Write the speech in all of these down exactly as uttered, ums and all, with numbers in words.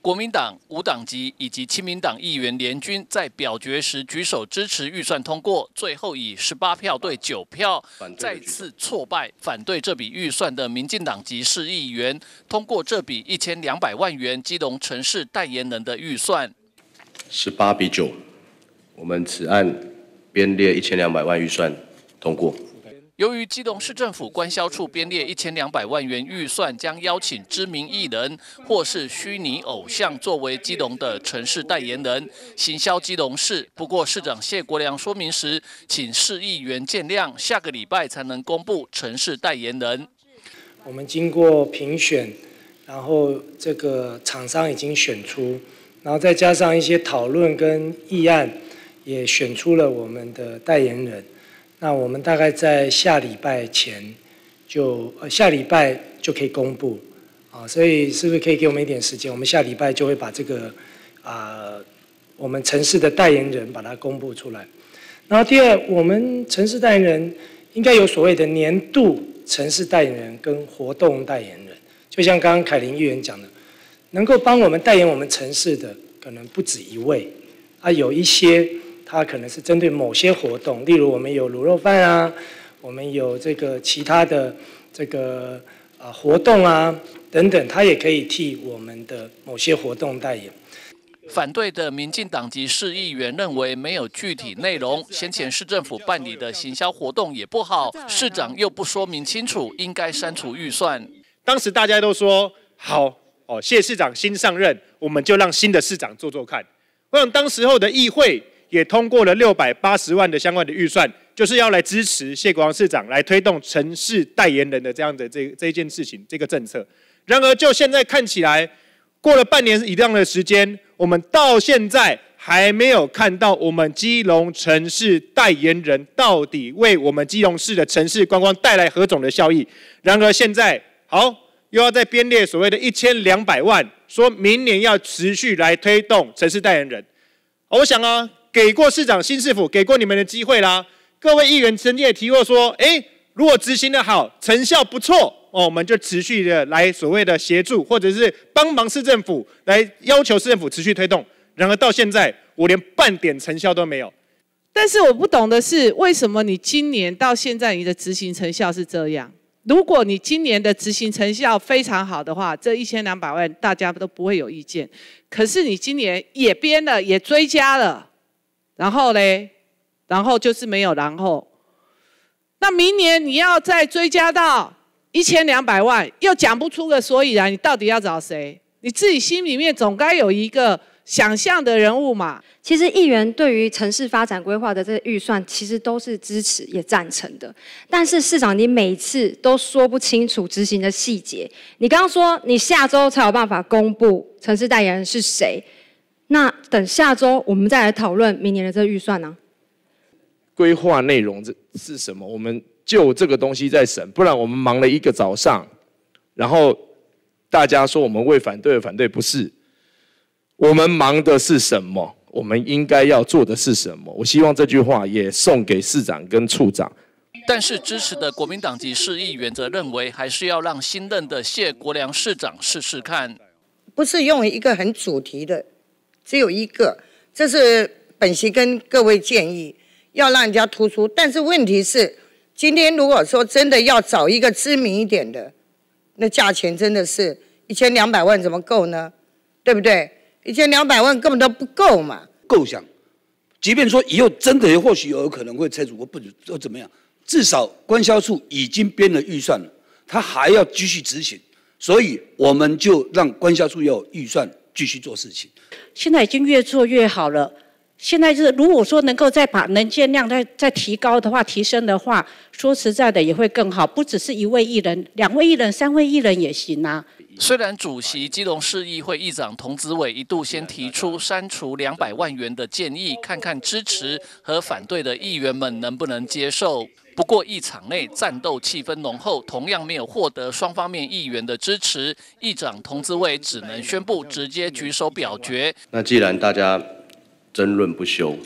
国民党、无党籍以及亲民党议员联军在表决时举手支持预算通过，最后以十八票对九票再次挫败反对这笔预算的民进党籍市议员，通过这笔一千两百万元基隆城市代言人的预算。 十八比九，我们此案编列一千两百万预算通过。 由于基隆市政府官销处编列一千两百万元预算，将邀请知名艺人或是虚拟偶像作为基隆的城市代言人，行销基隆市。不过，市长谢国良说明时，请市议员见谅，下个礼拜才能公布城市代言人。 我们经过评选，然后这个厂商已经选出，然后再加上一些讨论跟议案，也选出了我们的代言人。 那我们大概在下礼拜前就呃下礼拜就可以公布啊，所以是不是可以给我们一点时间？我们下礼拜就会把这个啊、呃、我们城市的代言人把它公布出来。然后第二，我们城市代言人应该有所谓的年度城市代言人跟活动代言人，就像刚刚凯琳议员讲的，能够帮我们代言我们城市的可能不止一位啊，有一些。 它可能是针对某些活动，例如我们有卤肉饭啊，我们有这个其他的这个啊活动啊等等，它也可以替我们的某些活动代言。 反对的民进党籍市议员认为没有具体内容，先前市政府办理的行销活动也不好，市长又不说明清楚，应该删除预算。 当时大家都说好哦，谢市长新上任，我们就让新的市长做做看。我想当时候的议会。 也通过了六百八十万的相关的预算，就是要来支持谢国良市长来推动城市代言人的这样的这这一件事情，这个政策。然而，就现在看起来，过了半年以上的时间，我们到现在还没有看到我们基隆城市代言人到底为我们基隆市的城市观光带来何种的效益。然而，现在好又要再编列所谓的一千两百万，说明年要持续来推动城市代言人。我想啊。 给过市长新市府，给过你们的机会啦。各位议员曾经也提过说，哎，如果执行的好，成效不错哦，我们就持续的来所谓的协助，或者是帮忙市政府来要求市政府持续推动。然而到现在，我连半点成效都没有。 但是我不懂的是，为什么你今年到现在你的执行成效是这样？如果你今年的执行成效非常好的话，这一千两百万大家都不会有意见。可是你今年也编了，也追加了。 然后嘞，然后就是没有然后。那明年你要再追加到一千两百万，又讲不出个所以然，你到底要找谁？你自己心里面总该有一个想象的人物嘛。 其实议员对于城市发展规划的这个预算，其实都是支持也赞成的。但是市长，你每次都说不清楚执行的细节。你刚刚说你下周才有办法公布城市代言人是谁。 那等下周我们再来讨论明年的这个预算呢、啊？ 规划内容这是什么？我们就这个东西在审，不然我们忙了一个早上，然后大家说我们为反对而反对，不是？我们忙的是什么？我们应该要做的是什么？我希望这句话也送给市长跟处长。 但是支持的国民党籍市议员则认为，还是要让新任的谢国良市长试试看。 不是用一个很主题的。 只有一个，这是本席跟各位建议，要让人家突出。但是问题是，今天如果说真的要找一个知名一点的，那价钱真的是一千两百万怎么够呢？对不对？一千两百万根本都不够嘛。 构想，即便说以后真的或许有可能会拆除或不或怎么样，至少官销处已经编了预算了，他还要继续执行，所以我们就让官销处要有预算。 继续做事情， 现在已经越做越好了。现在是如果说能够再把能见量再再提高的话、提升的话，说实在的也会更好。不只是一位艺人、两位艺人、三位艺人也行啊。 虽然主席基隆市议会议长童子伟一度先提出删除两百万元的建议，看看支持和反对的议员们能不能接受。 不过，议场内战斗气氛浓厚，同样没有获得双方面议员的支持。议长童子伟只能宣布直接举手表决。 那既然大家争论不休，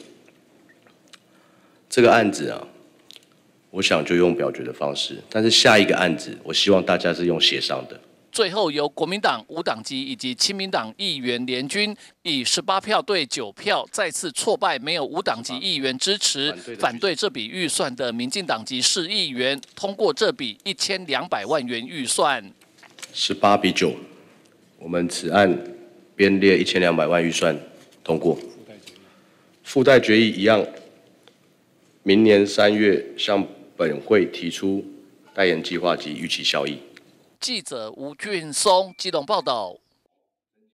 这个案子啊，我想就用表决的方式。但是下一个案子，我希望大家是用协商的。 最后由国民党、无党籍以及亲民党议员联军以十八票对九票再次挫败没有无党籍议员支持，反对这笔预算的民进党籍市议员通过这笔一千两百万元预算。 十八比九，我们此案编列一千两百万预算通过。附带决议一样，明年三月向本会提出代研计划及预期效益。 记者吴俊松基隆报道。